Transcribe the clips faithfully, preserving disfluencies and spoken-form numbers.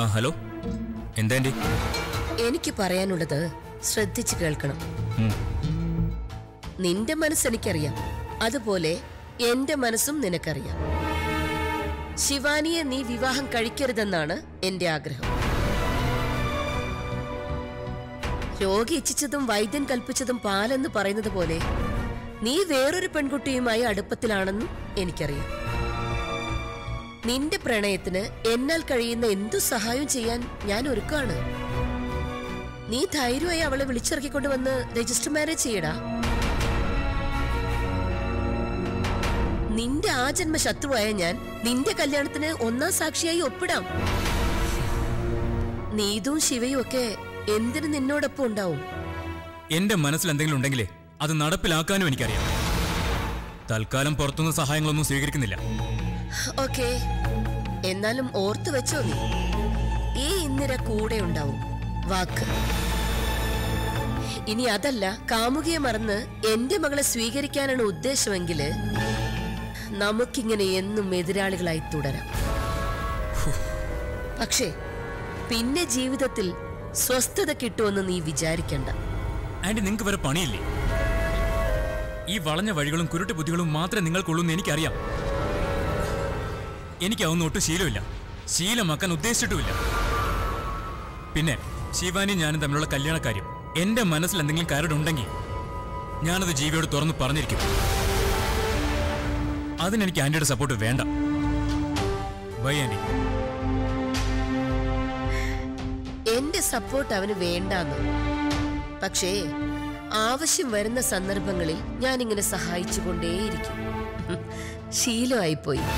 Hello, എന്താ anti? എനിക്ക് പറയാനുള്ളത് ശ്രദ്ധിച്ചു കേൾക്കണം. നിന്റെ മനസ്സെനിക്കറിയാം, അതുപോലെ എന്റെ മനസ്സും നിനക്കറിയാം. ശിവാനിയെ നീ വിവാഹം കഴിക്കരുതെന്നാണ് എന്റെ ആഗ്രഹം. രോഗി ഇച്ഛിച്ചതും വൈദ്യൻ കൽപ്പിച്ചതും പാലെന്ന് പറയുന്നത് പോലെ നീ വേറൊരു പെൺകുട്ടിയുമായി അടുപ്പത്തിലാണെന്നും എനിക്കറിയാം. നിന്റെ പ്രണയത്തിന് എന്നാൽ കഴിയുന്ന എന്തു സഹായം ചെയ്യാൻ ഞാൻ ഒരുക്കാണ്. നീ ധൈര്യമായി അവളെ വിളിച്ചിറക്കിക്കൊണ്ടുവന്ന് രജിസ്റ്റർ മാരേജ് ചെയ്യടാ. നിന്റെ ആ ജന്മ ശത്രുവായ ഞാൻ നിന്റെ കല്യാണത്തിന് ഒന്നാം സാക്ഷിയായി ഒപ്പിടാം. നീതും ശിവയും ഒക്കെ എന്തിനു നിന്നോടൊപ്പം ഉണ്ടാവും? എന്റെ മനസ്സിൽ എന്തെങ്കിലും ഉണ്ടെങ്കിലേ അത് നടപ്പിലാക്കാനും എനിക്കറിയാം. തൽക്കാലം പുറത്തുനിന്ന് സഹായങ്ങളൊന്നും സ്വീകരിക്കുന്നില്ല. ഓക്കെ, എന്നാലും ഓർത്തു വെച്ചോ, നീ ഈ ഇന്ദിര കൂടെ ഉണ്ടാവും. വാക്ക്. ഇനി അതല്ല, കാമുകിയെ മറന്ന് എന്റെ മകളെ സ്വീകരിക്കാനാണ് ഉദ്ദേശമെങ്കില് നമുക്കിങ്ങനെ എന്നും എതിരാളികളായി തുടരാം. പക്ഷേ പിന്നെ ജീവിതത്തിൽ സ്വസ്ഥത കിട്ടുമെന്ന് നീ വിചാരിക്കണ്ട. ആന്റി, നിങ്ങൾക്ക് വേറെ പണിയില്ലേ? ഈ വളഞ്ഞ വഴികളും കുരുട്ട് ബുദ്ധികളും മാത്രമേ നിങ്ങൾക്കുള്ളൂ എന്ന് എനിക്കറിയാം. എനിക്കതൊന്നും ഒട്ടും ശീലമില്ല, ശീലമാക്കാൻ ഉദ്ദേശിച്ചിട്ടുമില്ല. പിന്നെ ശിവാനിയും ഞാനും തമ്മിലുള്ള കല്യാണക്കാര്യം എന്റെ മനസ്സിൽ എന്തെങ്കിലും കരടുണ്ടെങ്കിൽ ഞാനത് ജീവിയോട് തുറന്ന് പറഞ്ഞിരിക്കും. അതിനെനിക്ക് ആന്റിയുടെ സപ്പോർട്ട് വേണ്ട. By anti. എന്റെ സപ്പോർട്ട് അവന് വേണ്ടാന്ന്. പക്ഷേ ആവശ്യം വരുന്ന സന്ദർഭങ്ങളിൽ ഞാനിങ്ങനെ സഹായിച്ചുകൊണ്ടേയിരിക്കും. ശീലമായിപ്പോയി.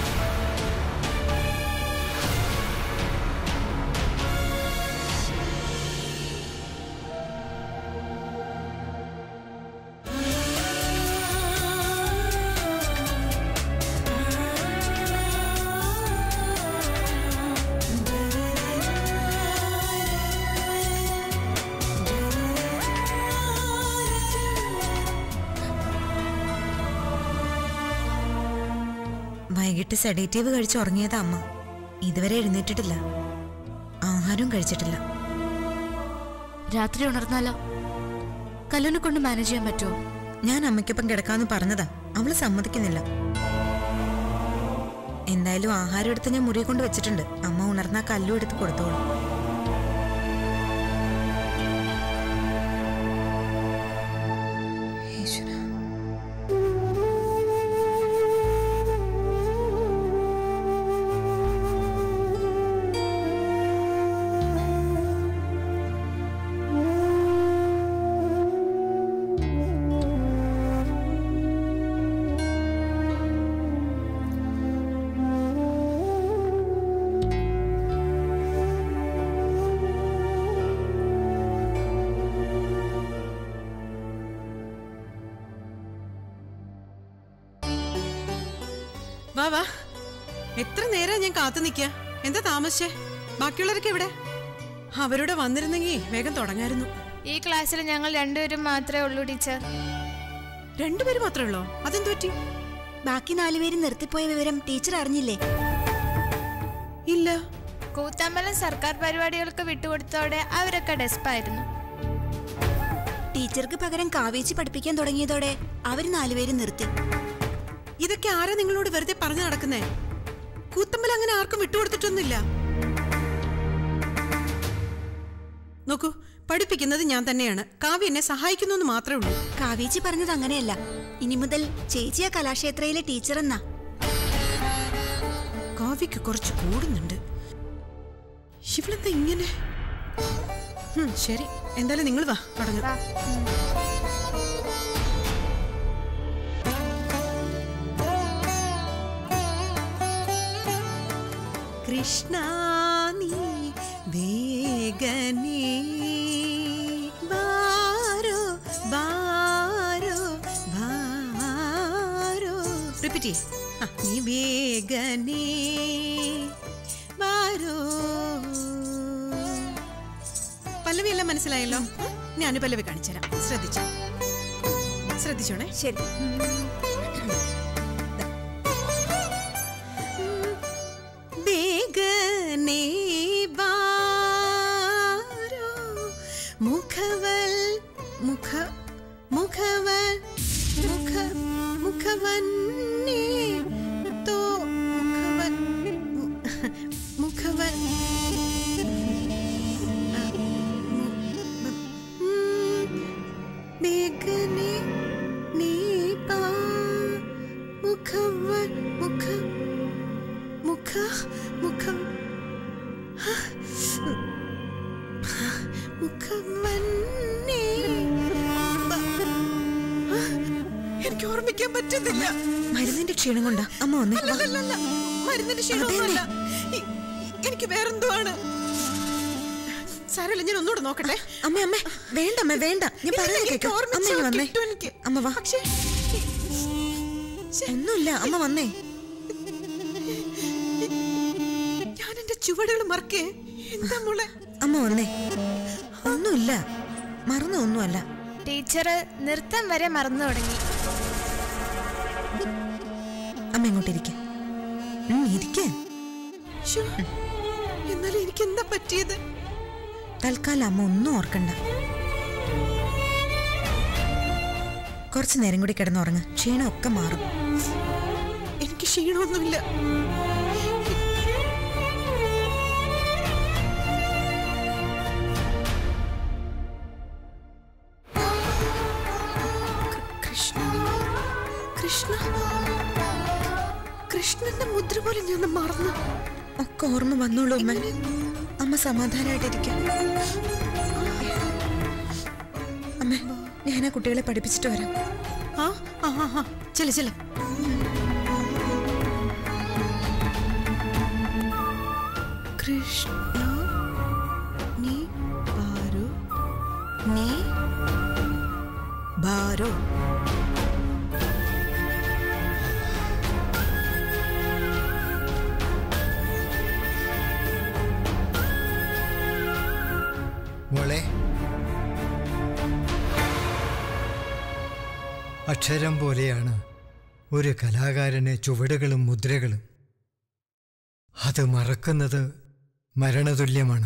വൈകിട്ട് സെഡേറ്റീവ് കഴിച്ച് ഉറങ്ങിയതാ അമ്മ. ഇതുവരെ എഴുന്നേറ്റിട്ടില്ല, ആഹാരവും കഴിച്ചിട്ടില്ല. രാത്രി ഉണർന്നാലോ? കല്ലുനെ കൊണ്ട് മാനേജ് ചെയ്യാൻ പറ്റുമോ? ഞാൻ അമ്മയ്ക്കൊപ്പം കിടക്കാന്ന് പറഞ്ഞതാ, അവള് സമ്മതിക്കുന്നില്ല. എന്തായാലും ആഹാരം എടുത്ത് ഞാൻ മുറി കൊണ്ട് വെച്ചിട്ടുണ്ട്. അമ്മ ഉണർന്നാ കല്ലും എടുത്ത് കൊടുത്തോളൂ. വാ വാ, എത്ര നേരം ഞാൻ കാത്തു നിൽക്കുക. എന്താ താമസിച്ചേ? ബാക്കിയുള്ളവരൊക്കെ എവിടെ? അവരോട് വന്നിരുന്നെങ്കിൽ വേഗം തുടങ്ങായിരുന്നു. ഈ ക്ലാസ്സിൽ ഞങ്ങൾ രണ്ടുപേരും മാത്രമേ ഉള്ളൂ ടീച്ചർ. രണ്ടുപേരും മാത്രമേ ഉള്ളോ? അതെന്തു പറ്റി? ബാക്കി നാലുപേര് നിർത്തിപ്പോയ വിവരം ടീച്ചർ അറിഞ്ഞില്ലേ? ഇല്ല. കൂത്തമ്പലം സർക്കാർ പരിപാടികൾക്ക് വിട്ടുകൊടുത്തോടെ അവരൊക്കെ ഡെസ്പായിരുന്നു. ടീച്ചർക്ക് പകരം കാവേച്ചി പഠിപ്പിക്കാൻ തുടങ്ങിയതോടെ അവര് നാലുപേര് നിർത്തി. ഇതൊക്കെ ആരാ നിങ്ങളോട് വെറുതെ പറഞ്ഞു നടക്കുന്നേ? കൂത്തമ്പലം അങ്ങനെ ആർക്കും വിട്ടുകൊടുത്തിട്ടൊന്നുമില്ല. നോക്കൂ, പഠിപ്പിക്കുന്നത് ഞാൻ തന്നെയാണ്. കാവ്യ എന്നെ സഹായിക്കുന്നു എന്ന് മാത്രമേ ഉള്ളൂ. കാവേച്ചി പറഞ്ഞത് അങ്ങനെയല്ല. ഇനി മുതൽ ചേച്ചിയ കലാക്ഷേത്രയിലെ ടീച്ചർ എന്നാ. കാവ്യക്ക് കുറച്ച് കൂടുന്നുണ്ട്. ഇവളെന്താ ഇങ്ങനെ? ശരി, എന്തായാലും നിങ്ങൾ വാ, തുടങ്ങാം. കൃഷ്ണ നീ വേഗനേ ബാരോ ബാരോ ബാരോ. റിപ്പീറ്റ്. നീ വേഗനേ ബാരോ. പല്ലവി എല്ലാം മനസ്സിലായല്ലോ? ഞാൻ പല്ലവി കാണിച്ചുതരാം, ശ്രദ്ധിച്ചോ ശ്രദ്ധിച്ചോണേ. ശരി. വേഗനേ മുഖ മുഖവൻ മുഖ മുഖവന്നേ തോ മുഖവൻ മുഖവൻ മേഘനെ നീ പാ മുഖവൻ മുഖ മുഖ മുഖം മുഖവന്നേ എനിക്ക് ഓർമ്മിക്കാൻ പറ്റുന്നില്ല. മരുന്നിന്റെ ക്ഷീണം കൊണ്ടാ അമ്മ വന്നേ. അല്ലല്ലല്ല, മരുന്നിന്റെ ക്ഷീണമൊന്നുമല്ല. ഇ- എനിക്ക് വേറെന്തോ ആണ്. സാരമില്ല, ഞാൻ ഒന്നുകൂടെ നോക്കട്ടെ. അമ്മ അമ്മ വേണ്ട അമ്മ വേണ്ട, ഞാൻ പറയുന്നത് എനിക്ക് കേൾക്ക്. അമ്മ ഓർമ്മിച്ചാ ഇങ്ങ് വന്നേ. കിട്ടും എനിക്ക്. അമ്മ വാ. പക്ഷേ ഒന്നുമില്ല, അമ്മ വന്നേ. ഞാൻ എന്റെ ചുവടുകൾ മറക്കേ. എന്താ മോളെ? അമ്മ വന്നേ. ഒന്നുമില്ല, മറന്ന ഒന്നുമല്ല. ടീച്ചർ നൃത്തം വരെ മറന്നു തുടങ്ങി. അമ്മ ഇങ്ങോട്ടിരിക്കെ. ഇരിക്കെ. ശ്ശോ, എന്നാലും എനിക്ക് എന്താ പറ്റിയത്? തൽക്കാലം അമ്മ ഒന്നും ഓർക്കണ്ട. കുറച്ചു നേരം കൂടി കിടന്നുറങ്ങ്, ക്ഷീണമൊക്കെ മാറും. എനിക്ക് ക്ഷീണമൊന്നുമില്ല. കൃഷ്ണ കൃഷ്ണ കൃഷ്ണന്റെ മുദ്ര പോലെ ഞാൻ മറന്നു. ഒക്കെ ഓർമ്മ വന്നോളൂ അമ്മ. അമ്മ സമാധാനമായിട്ടിരിക്കും. അമ്മ, ഞാൻ ആ കുട്ടികളെ പഠിപ്പിച്ചിട്ട് വരാം. ആ ആ ആ ചെല ചെല കൃഷ്ണ നീ ബാരോ നീ ബാരോ. മോളെ, അക്ഷരം പോലെയാണ് ഒരു കലാകാരന് ചുവടുകളും മുദ്രകളും. അത് മറക്കുന്നത് മരണതുല്യമാണ്.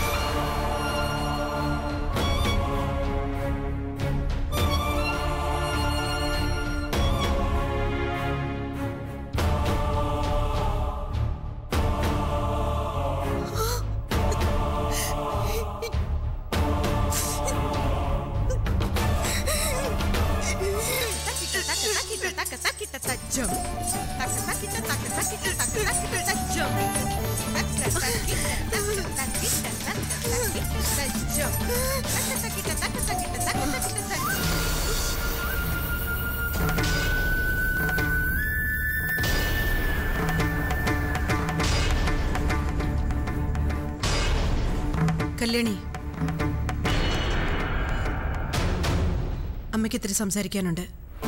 കല്യാണി, അമ്മയ്ക്ക് ഇത്തിരി സംസാരിക്കാനുണ്ട്.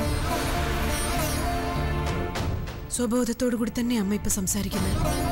സ്വബോധത്തോടു കൂടി തന്നെ അമ്മ ഇപ്പൊ സംസാരിക്കുന്നത്.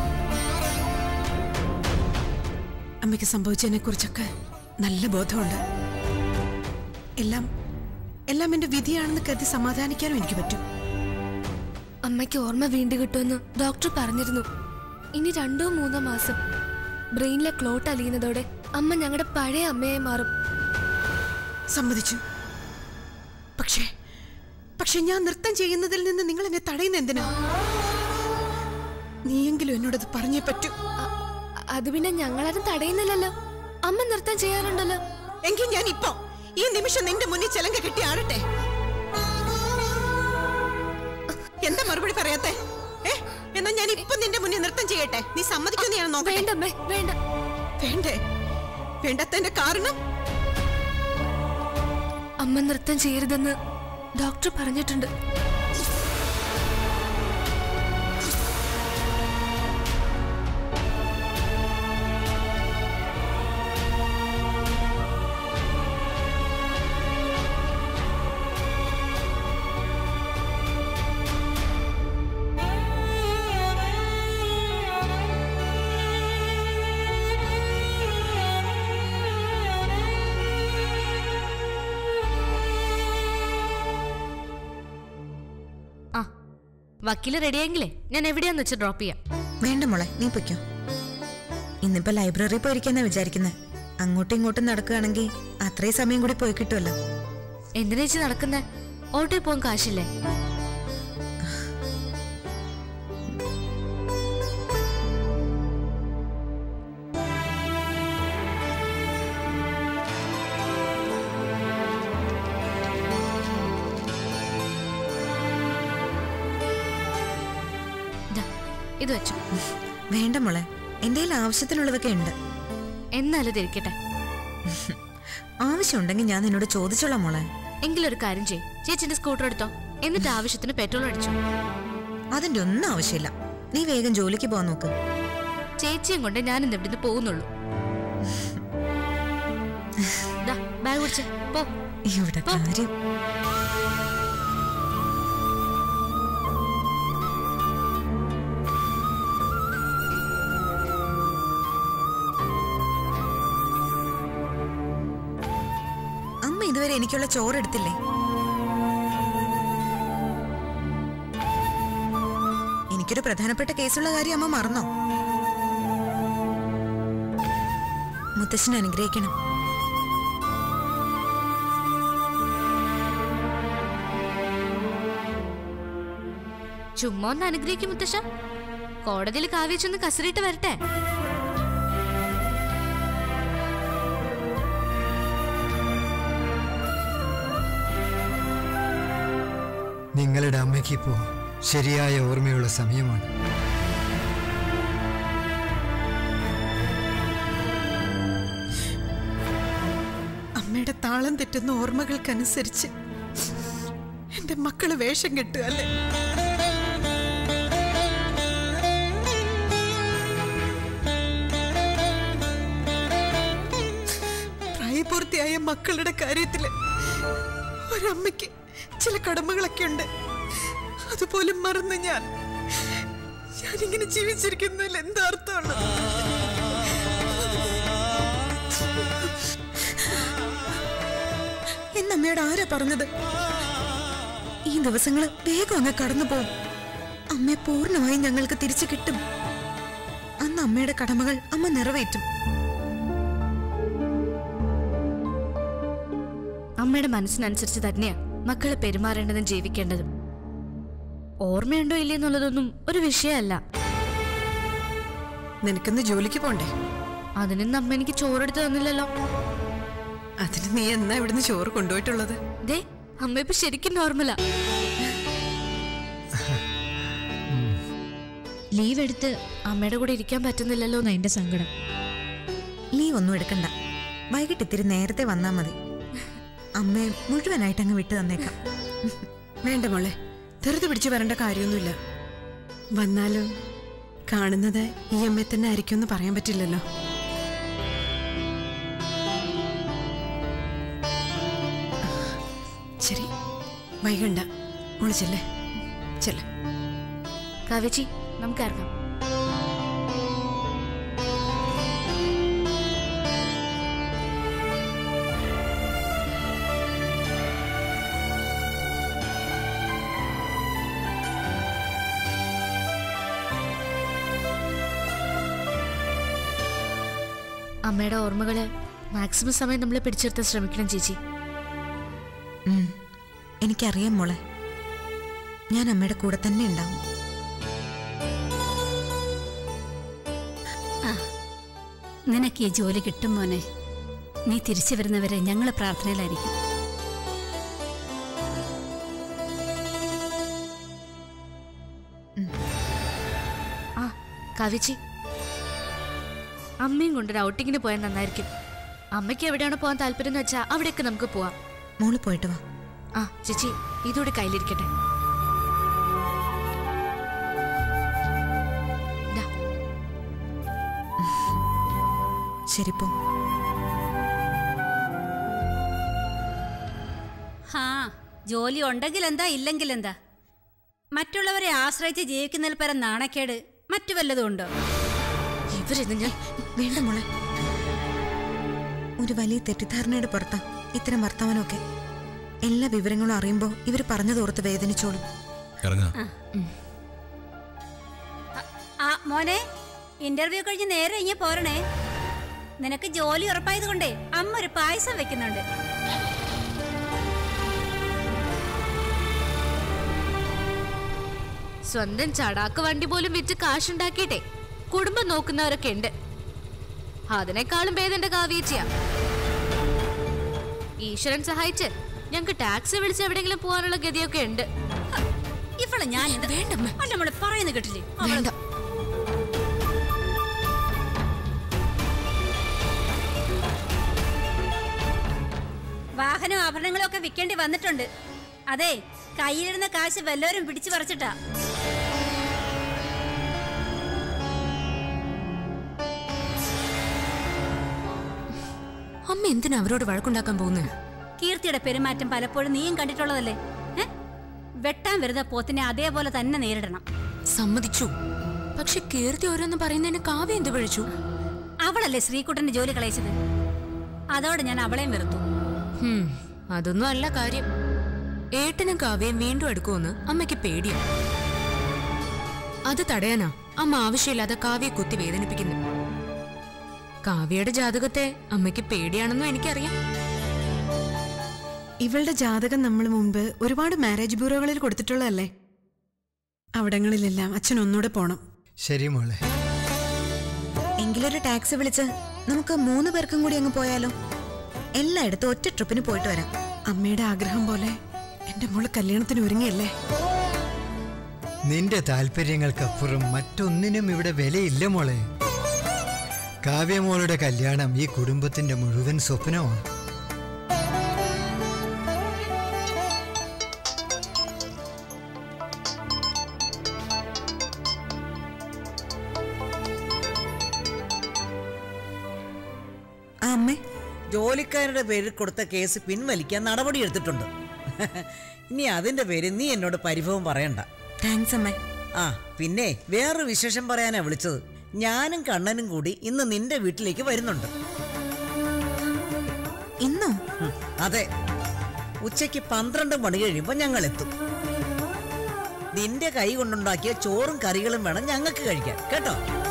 അമ്മയ്ക്ക് സംഭവിച്ചതിനെ കുറിച്ചൊക്കെ നല്ല ബോധമുണ്ട്. എല്ലാം എല്ലാം എന്റെ വിധിയാണെന്ന് കരുതി സമാധാനിക്കാനും എനിക്ക് പറ്റും. അമ്മയ്ക്ക് ഓർമ്മ വീണ്ടും കിട്ടുമെന്ന് ഡോക്ടർ പറഞ്ഞിരുന്നു. ഇനി രണ്ടോ മൂന്നോ മാസം ബ്രെയിനിലെ ക്ലോട്ട് അലിയുന്നതോടെ അമ്മ ഞങ്ങളുടെ പഴയ അമ്മയായി മാറും. സമ്മതിച്ചു. പക്ഷേ പക്ഷെ ഞാൻ നൃത്തം ചെയ്യുന്നതിൽ നിന്ന് നിങ്ങൾ എന്നെ തടയുന്ന എന്തിനാ? നീയെങ്കിലും എന്നോടത് പറഞ്ഞേ പറ്റൂ. അത് പിന്നെ ഞങ്ങളാരും തടയുന്നില്ലല്ലോ. അമ്മ നൃത്തം ചെയ്യാറുണ്ടല്ലോ. എങ്കിൽ ഞാൻ ഇപ്പൊ ഈ നിമിഷം നിന്റെ മുന്നിൽ ചെലങ്ക കെട്ടി ആടട്ടെ. എന്താ മറുപടി പറയാത്തെ? ഏ എന്നാ ഞാൻ ഇപ്പൊ നിന്റെ മുന്നിൽ നൃത്തം ചെയ്യട്ടെ. നീ സമ്മതിക്കുമെന്ന് ഞാൻ നോക്കട്ടെ. വേണ്ടമ്മേ, വേണ്ട. വേണ്ടേ? വേണ്ടാത്തതിന്റെ കാരണം? അമ്മ നൃത്തം ചെയ്യരുതെന്ന് ഡോക്ടർ പറഞ്ഞിട്ടുണ്ട്. വക്കീല് റെഡിയെങ്കിലേ ഞാൻ എവിടെയാന്ന് വെച്ച് ഡ്രോപ്പ് ചെയ്യാം. വേണ്ട മോളെ, നീ പൊയ്ക്കോ. ഇന്നിപ്പോ ലൈബ്രറി പോയിരിക്കാന്നാ വിചാരിക്കുന്നത്. അങ്ങോട്ടും ഇങ്ങോട്ടും നടക്കുകയാണെങ്കിൽ അത്രയും സമയം കൂടി പോയി കിട്ടുമല്ലോ. എന്തിനാ ചേച്ചി നടക്കുന്നേ? ഓട്ടോയിൽ പോകാൻ കാശില്ലേ? ഇത് വെച്ചു. വേണ്ട മോളെ, എന്റെ ആവശ്യത്തിനുള്ളതൊക്കെ ഉണ്ട്. എന്നാലും തിരിക്കട്ടെ. ആവശ്യമുണ്ടെങ്കിൽ ഞാൻ നിന്നോട് ചോദിച്ചോളാം മോളെ. എങ്കിലൊരു കാര്യം ചെയ്യും, ചേച്ചിന്റെ സ്കൂട്ടർ എടുത്തോ, എന്നിട്ട് ആവശ്യത്തിന് പെട്രോൾ അടിച്ചു. അതിന്റെ ഒന്നും ആവശ്യമില്ല. നീ വേഗം ജോലിക്ക് പോകാൻ നോക്ക്. ചേച്ചിയും കൊണ്ട് ഞാൻ ഇന്ന് ഇവിടുന്ന് പോകുന്നുള്ളൂ. ബാഗ് പിടിച്ച പോ. ഇവിടെ കാര്യം ഇതുവരെ എനിക്കുള്ള ചോറെടുത്തില്ലേ? എനിക്കൊരു പ്രധാനപ്പെട്ട കേസുള്ള കാര്യം അമ്മ മറന്നോ? മുത്തശ്ശനെ അനുഗ്രഹിക്കണം. ചുമ്മാ ഒന്ന് അനുഗ്രഹിക്കും മുത്തശ്ശ. കോടതിയിൽ കാവ്യച്ചൊന്ന് കസറിയിട്ട് വരട്ടെ. നിങ്ങളുടെ അമ്മയ്ക്ക് ഇപ്പോ ശരിയായ ഓർമ്മയുള്ള സമയമാണ്. അമ്മയുടെ താളം തെറ്റുന്ന ഓർമ്മകൾക്കനുസരിച്ച് എന്റെ മക്കള് വേഷം കെട്ടുക അല്ലേ? പ്രായപൂർത്തിയായ മക്കളുടെ കാര്യത്തില് ഒരമ്മയ്ക്ക് ചില കടമകളൊക്കെ ഉണ്ട്. അതുപോലും മറന്ന് ഞാൻ ഞാനിങ്ങനെ ജീവിച്ചിരിക്കുന്നതിൽ എന്താ അർത്ഥമാണ്? എന്നമ്മയോട് ആരാ പറഞ്ഞത്? ഈ ദിവസങ്ങള് വേഗം അങ്ങ് കടന്നു പോകും. അമ്മയെ പൂർണ്ണമായും ഞങ്ങൾക്ക് തിരിച്ചു കിട്ടും. അന്ന് അമ്മയുടെ കടമകൾ അമ്മ നിറവേറ്റും. അമ്മയുടെ മനസ്സിനനുസരിച്ച് തന്നെയാ മക്കളെ പെരുമാറേണ്ടതും ജീവിക്കേണ്ടതും. ഓർമ്മയുണ്ടോ ഇല്ലെന്നുള്ളതൊന്നും ഒരു വിഷയമല്ല. നിനക്കൊന്ന് ജോലിക്ക് പോണ്ടേ? അതിനൊന്നും അമ്മ എനിക്ക് ചോറെടുത്ത് തന്നില്ലല്ലോ. അതിന് നീ എന്നാ ഇവിടുന്ന് ചോറ് കൊണ്ടുപോയിട്ടുള്ളത്? ദേ, അമ്മ ഇപ്പൊ ശരിക്കും നോർമലാ. ലീവ് എടുത്ത് അമ്മയുടെ കൂടെ ഇരിക്കാൻ പറ്റുന്നില്ലല്ലോ എന്നാ എന്റെ സങ്കടം. ലീവ് ഒന്നും എടുക്കണ്ട. വൈകിട്ട് ഇത്തിരി നേരത്തെ വന്നാ മതി. അമ്മയെ മുഴുവനായിട്ട് അങ്ങ് വിട്ടു തന്നേക്കാം. വേണ്ട മോളെ, ധൃതി പിടിച്ചു വരേണ്ട കാര്യമൊന്നുമില്ല. വന്നാലും കാണുന്നത് ഈ അമ്മയെ തന്നെ ആയിരിക്കും എന്ന് പറയാൻ പറ്റില്ലല്ലോ. ശരി, വൈകണ്ട. മോള് ചെല്ലേ ചെല്ല. കാവ്യച്ചി, നമുക്ക് ഇറങ്ങാം. അമ്മയുടെ ഓർമ്മകള് മാക്സിമം സമയം നമ്മളെ പിടിച്ചെടുത്താൻ ശ്രമിക്കണം ചേച്ചി. എനിക്കറിയാം മോളെ, ഞാൻ അമ്മയുടെ കൂടെ തന്നെ ഉണ്ടാവും. നിനക്ക് ഈ ജോലി കിട്ടും മോനെ. നീ തിരിച്ചു വരുന്നവരെ ഞങ്ങൾ പ്രാർത്ഥനയിലായിരിക്കും. ആ കവിച്ചി, അമ്മയും കൊണ്ടൊരു ഔട്ടിങ്ങിന് പോയാൽ നന്നായിരിക്കും. അമ്മയ്ക്ക് എവിടെയാണ് പോകാൻ താല്പര്യം എന്ന് വെച്ചാൽ അവിടേക്ക് നമുക്ക് പോവാം. മോള് പോയിട്ട് വാ. ആ ചേച്ചി, ഇതോടെ കയ്യിലിരിക്കട്ടെ. ശരി പോ. ഹാ, ജോലി ഉണ്ടെങ്കിൽ എന്താ ഇല്ലെങ്കിൽ എന്താ? മറ്റുള്ളവരെ ആശ്രയിച്ച് ജീവിക്കുന്നതിൽ പരം നാണക്കേട് മറ്റു വല്ലതും ഉണ്ടോ? ഇവരെന്ന് ഞാൻ വേണ്ട മോളെ. ഒരു വലിയ തെറ്റിദ്ധാരണയുടെ പുറത്താ ഇത്തരം വർത്തമാനമൊക്കെ. എല്ലാ വിവരങ്ങളും അറിയുമ്പോ ഇവര് പറഞ്ഞതോർത്ത് വേദനിച്ചോളും. മോനെ, ഇന്റർവ്യൂ കഴിഞ്ഞ് നേരെ ഇങ്ങനെ പോരണേ. നിനക്ക് ജോലി ഉറപ്പായത് കൊണ്ടേ അമ്മ ഒരു പായസം വെക്കുന്നുണ്ട്. സ്വന്തം ചടാക്ക് വണ്ടി പോലും വിറ്റ് കാശുണ്ടാക്കിയിട്ടെ കുടുംബം നോക്കുന്നവരൊക്കെ ഉണ്ട്. അതിനേക്കാളും ഭേദന്റെ കാവ്യേച്ചിയാ. ഈശ്വരൻ സഹായിച്ച് ഞങ്ങക്ക് ടാക്സി വിളിച്ച് എവിടെയെങ്കിലും പോകാനുള്ള ഗതിയൊക്കെ ഉണ്ട്. ഇവളെ ഞാൻ നമ്മളെ പറയുന്നത് കേട്ടില്ലേ? വേണ്ട. വാഹനം ആഭരണങ്ങളും ഒക്കെ വിൽക്കേണ്ടി വന്നിട്ടുണ്ട്. അതെ, കയ്യിലിരുന്ന കാശ് വല്ലവരും പിടിച്ചു പറിച്ചിട്ടാ. അമ്മ എന്തിനാ അവരോട് വഴക്കുണ്ടാക്കാൻ പോകുന്നത്? കീർത്തിയുടെ പെരുമാറ്റം പലപ്പോഴും നീയും കണ്ടിട്ടുള്ളതല്ലേ? വെട്ടാൻ വരുന്ന പോത്തിനെ അതേപോലെ തന്നെ നേരിടണം. സമ്മതിച്ചു. പക്ഷെ കീർത്തി ഓരോന്ന് പറയുന്നതിന് കാവ്യ എന്ത് പഴിച്ചു? അവളല്ലേ ശ്രീകുട്ടന്റെ ജോലി കളയിച്ചത്. അതോടെ ഞാൻ അവളെയും വെറുത്തു. അതൊന്നും അല്ല കാര്യം. ഏട്ടനും കാവ്യയും വീണ്ടും എടുക്കുമെന്ന് അമ്മയ്ക്ക് പേടിയാ. അത് തടയാനാ അമ്മ ആവശ്യമില്ലാതെ കാവ്യെ കുത്തി വേദനിപ്പിക്കുന്നു. കാവ്യയുടെ ജാതകത്തെ അമ്മയ്ക്ക് പേടിയാണെന്നും എനിക്കറിയാം. ഇവളുടെ ജാതകം നമ്മൾ മുമ്പ് ഒരുപാട് മാരേജ് ബ്യൂറോകളിൽ കൊടുത്തിട്ടുള്ളതല്ലേ? അവിടങ്ങളിലെല്ലാം അച്ഛൻ ഒന്നുകൂടെ പോണം. ശരി മോളെ. എങ്കിലൊരു ടാക്സി വിളിച്ച് നമുക്ക് മൂന്ന് പേർക്കും കൂടി അങ്ങ് പോയാലോ? എല്ലായിടത്തും ഒറ്റ ട്രിപ്പിന് പോയിട്ട് വരാം. അമ്മയുടെ ആഗ്രഹം പോലെ എന്റെ മോള് കല്യാണത്തിന് ഒരുങ്ങിയല്ലേ? നിന്റെ താല്പര്യങ്ങൾക്കപ്പുറം മറ്റൊന്നിനും ഇവിടെ വിലയില്ല മോളെ. കാവ്യമോളുടെ കല്യാണം ഈ കുടുംബത്തിന്റെ മുഴുവൻ സ്വപ്നമാണ്. ജോലിക്കാരുടെ പേരിൽ കൊടുത്ത കേസ് പിൻവലിക്കാൻ നടപടിയെടുത്തിട്ടുണ്ട്. ഇനി അതിന്റെ പേര് നീ എന്നോട് പരിഭവം പറയണ്ട. ആ പിന്നെ വേറൊരു വിശേഷം പറയാനാ വിളിച്ചത്. ഞാനും കണ്ണനും കൂടി ഇന്ന് നിന്റെ വീട്ടിലേക്ക് വരുന്നുണ്ട്. ഇന്നോ? അതെ, ഉച്ചയ്ക്ക് പന്ത്രണ്ട് മണി കഴിയുമ്പോ ഞങ്ങൾ എത്തും. നിന്റെ കൈ കൊണ്ടുണ്ടാക്കിയ ചോറും കറികളും വേണം ഞങ്ങൾക്ക് കഴിക്കാൻ, കേട്ടോ?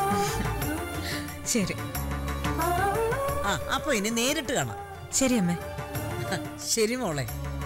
ശരി. ആ അപ്പൊ ഇനി നേരിട്ട് കാണാം. ശരി അമ്മേ. ശരി മോളെ.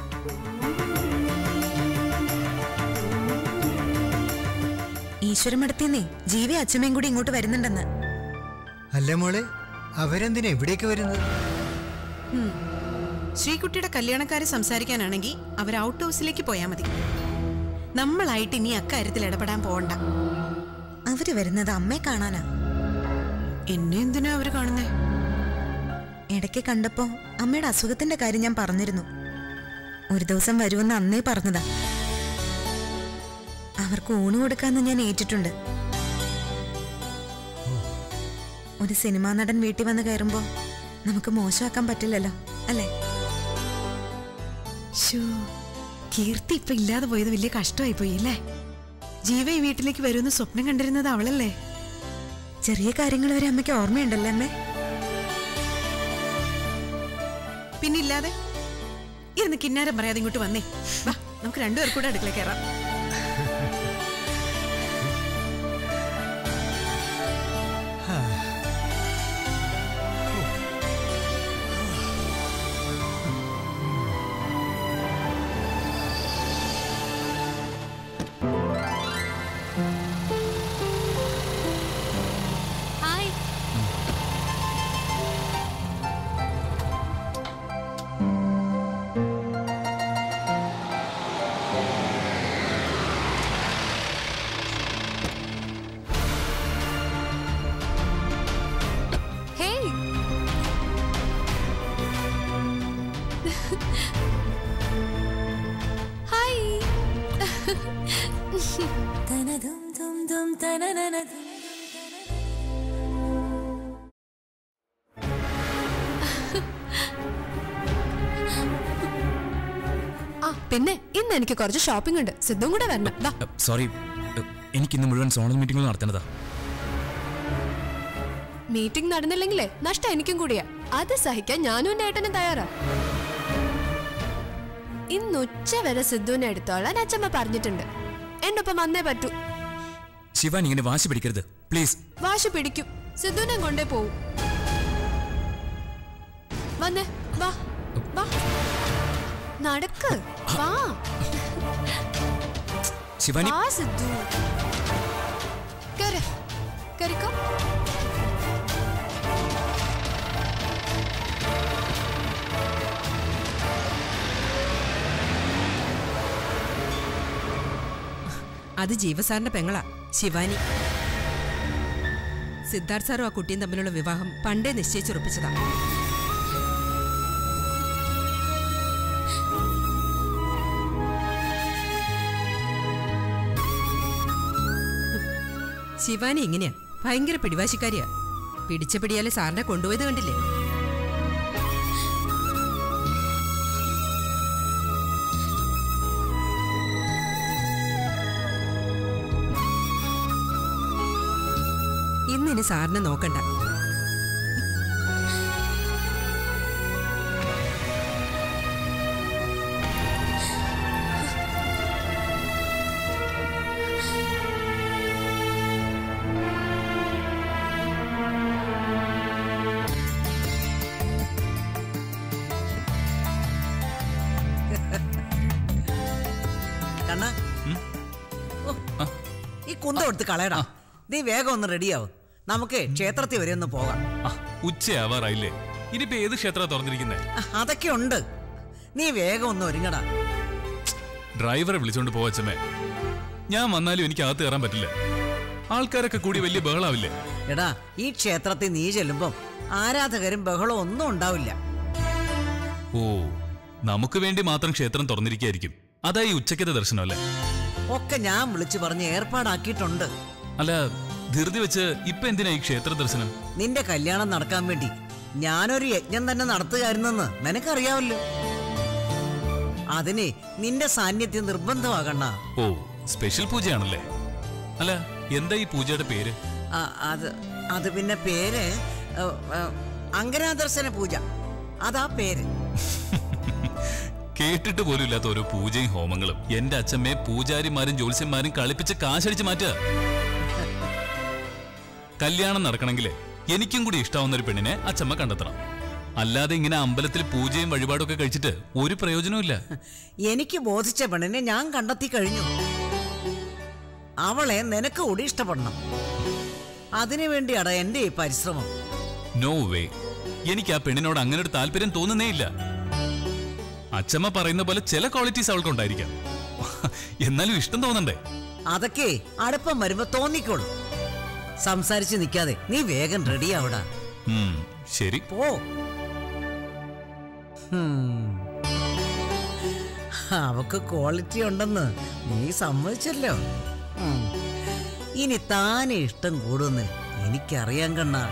ഈശ്വരമടത്തിന്നേ ജീവി അച്ഛമ്മയും കൂടി ഇങ്ങോട്ട് വരുന്നുണ്ടെന്ന്. അല്ല മോളെ, അവരെന്തിനാ ഇവിടേക്ക് വരുന്നത്? ശ്രീകുട്ടിയുടെ കല്യാണക്കാരെ സംസാരിക്കാനാണെങ്കിൽ അവർ ഔട്ട് ഹൗസിലേക്ക് പോയാൽ മതി. നമ്മളായിട്ട് ഇനി അക്കാര്യത്തിൽ ഇടപെടാൻ പോകണ്ട. അവര് വരുന്നത് അമ്മയെ കാണാനാ. എന്നെ എന്തിനാ അവര് കാണുന്നേ? ഇടയ്ക്ക് കണ്ടപ്പോ അമ്മയുടെ അസുഖത്തിന്റെ കാര്യം ഞാൻ പറഞ്ഞിരുന്നു. ഒരു ദിവസം വരുമെന്ന് അന്നേ പറഞ്ഞതാ. അവർക്ക് ഊണ് കൊടുക്കാന്ന് ഞാൻ ഏറ്റിട്ടുണ്ട്. ഒരു സിനിമാ നടൻ വീട്ടിൽ വന്ന് കയറുമ്പോ നമുക്ക് മോശമാക്കാൻ പറ്റില്ലല്ലോ, അല്ലേ? കീർത്തി ഇപ്പൊ ഇല്ലാതെ പോയത് വലിയ കഷ്ടമായി പോയി അല്ലേ? ജീവ ഈ വീട്ടിലേക്ക് വരുമെന്ന് സ്വപ്നം കണ്ടിരുന്നത് അവളല്ലേ? ചെറിയ കാര്യങ്ങൾ വരെ അമ്മയ്ക്ക് ഓർമ്മയുണ്ടല്ലേ അമ്മേ? പിന്നില്ലാതെ ഇരുന്ന് കിന്നാരം പറയാതെ ഇങ്ങോട്ട് വന്നേ. വാ, നമുക്ക് രണ്ടുപേർ കൂടെ അടുക്കള കയറാം. പിന്നെ ഇന്ന് എനിക്ക് കുറച്ച് ഷോപ്പിംഗ് ഉണ്ട്. സിദ്ധും കൂടെ വരണം. സോറി, എനിക്ക് ഇന്ന് മുഴുവൻ സോണൽ മീറ്റിംഗുകൾ നടത്തേണ്ടതാ. മീറ്റിംഗ് നടന്നില്ലെങ്കിലേ നഷ്ടം എനിക്കും കൂടിയാ. അത് സഹിക്കാൻ ഞാനും എന്റെ ഏട്ടനും തയ്യാറാ. ഇന്ന് ഉച്ച വരെ സിദ്ധുവിനെ എടുത്തോളാൻ അച്ഛമ്മ പറഞ്ഞിട്ടുണ്ട്. എന്റെ ഒപ്പം വന്നേ പറ്റൂ. ശിവാനി ഇങ്ങനെ വാശി പിടിക്കരുത് പ്ലീസ്. വാശി പിടിക്കും. സിദ്ധുവിനെ കൊണ്ടേ പോവും. വന്നേ, വാ വാ, നടക്ക്, വാ. ശിവാനി ആ സിദ്ധു കേറ് കേറിക്കോ. അത് ജീവസാറിന്റെ പെങ്ങളാ ശിവാനി. സിദ്ധാർത്ഥ് സാറും ആ കുട്ടിയും തമ്മിലുള്ള വിവാഹം പണ്ടേ നിശ്ചയിച്ചുറപ്പിച്ചതാ. ശിവാനി ഇങ്ങനെയാ, ഭയങ്കര പിടിവാശിക്കാരിയാ. പിടിച്ച പിടിയാലെ സാറിനെ കൊണ്ടുപോയത് കണ്ടില്ലേ? ഇന്നിനി സാറിനെ നോക്കണ്ട. കണ്ണ, ഈ കുന്തം എടുത്ത് കളയടാ. നീ വേഗം ഒന്ന് റെഡിയാവും. നമുക്ക് ക്ഷേത്രത്തിൽ വരെ ഒന്ന് പോകാം. ഉച്ചയാവാറായില്ലേ? ഇനിയിപ്പോ ഏത് ക്ഷേത്ര തുറന്നിരിക്കുന്നേ? അതൊക്കെ ഉണ്ട്. നീ വേഗം ഒന്ന് ഒരുങ്ങടാ. ഡ്രൈവറെ വിളിച്ചോണ്ട് പോവച്ചമ്മേ. ഞാൻ വന്നാലും എനിക്ക് അകത്ത് കയറാൻ പറ്റില്ല. ആൾക്കാരൊക്കെ കൂടി വലിയ ബഹളാവില്ലേ? എടാ, ഈ ക്ഷേത്രത്തിൽ നീ ചെല്ലുമ്പം ആരാധകരും ബഹളം ഒന്നും ഉണ്ടാവില്ല. ഓ, നമുക്ക് വേണ്ടി മാത്രം ക്ഷേത്രം തുറന്നിരിക്കുകയായിരിക്കും. അതാ ഈ ഉച്ചക്കത്തെ ദർശനം അല്ലേ? ഒക്കെ ഞാൻ വിളിച്ചു പറഞ്ഞ് ഏർപ്പാടാക്കിയിട്ടുണ്ട്. അല്ല, ധൃതി വെച്ച് ഇപ്പൊ എന്തിനാ ഈ ക്ഷേത്ര ദർശനം? നിന്റെ കല്യാണം നടക്കാൻ വേണ്ടി ഞാനൊരു യജ്ഞം തന്നെ നടത്തുകയായിരുന്നെന്ന് നിനക്കറിയാവല്ലോ. അതിന് നിന്റെ സാന്നിധ്യം നിർബന്ധമാകണ്ട. ഓ, സ്പെഷ്യൽ പൂജയാണല്ലേ? അല്ല, എന്താ ഈ പൂജയുടെ പേര്? അത് അത് പിന്നെ പേര് അങ്കനാദർശന പൂജ. അതാ പേര്. കേട്ടിട്ട് പോലും ഇല്ലാത്ത ഓരോ പൂജയും ഹോമങ്ങളും എന്റെ അച്ഛമ്മയെ പൂജാരിമാരും ജ്യോത്സ്യന്മാരും കളിപ്പിച്ച് കാശടിച്ച് മാറ്റുക. കല്യാണം നടക്കണമെങ്കിൽ എനിക്കും കൂടി ഇഷ്ടാവുന്ന ഒരു പെണ്ണിനെ അച്ഛമ്മ കണ്ടെത്തണം. അല്ലാതെ ഇങ്ങനെ അമ്പലത്തിൽ പൂജയും വഴിപാടും ഒക്കെ കഴിച്ചിട്ട് ഒരു പ്രയോജനവും. എനിക്ക് ബോധിച്ച പെണ്ണിനെ ഞാൻ കണ്ടെത്തി കഴിഞ്ഞു. അവളെ നിനക്ക് കൂടി ഇഷ്ടപ്പെടണം. അതിനു വേണ്ടിയാണ് എന്റെ ഈ പരിശ്രമം. നോ വേ, എനിക്ക് ആ പെണ്ണിനോട് അങ്ങനെ ഒരു താല്പര്യം തോന്നുന്നേ ഇല്ല. അച്ഛമ്മ പറയുന്ന പോലെ ചില ക്വാളിറ്റീസ് അവൾക്ക് ഉണ്ടായിരിക്കാം, എന്നാലും ഇഷ്ടം തോന്നണ്ടേ? അതൊക്കെ അടുപ്പം വരുമ്പോ തോന്നിക്കോളൂ. സംസാരിച്ച് നിൽക്കാതെ നീ വേഗം റെഡി ആവടാ. ശരി, പോ. അവക്ക് ക്വാളിറ്റി ഉണ്ടെന്ന് നീ സമ്മതിച്ചല്ലോ. ഇനി താനെ ഇഷ്ടം കൂടുമെന്ന് എനിക്കറിയാൻ കണ്ണാ.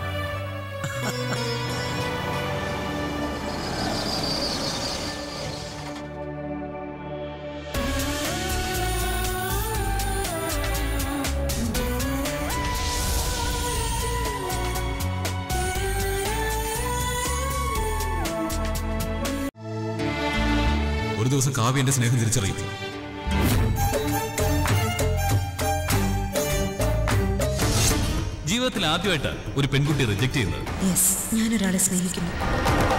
ഒരു ദിവസം കാവ്യ എന്റെ സ്നേഹം തിരിച്ചറിയും. ജീവിതത്തിൽ ആദ്യമായിട്ട് ഒരു പെൺകുട്ടി റിജക്ട് ചെയ്യുന്നത്. ഞാനൊരാളെ സ്നേഹിക്കുന്നു.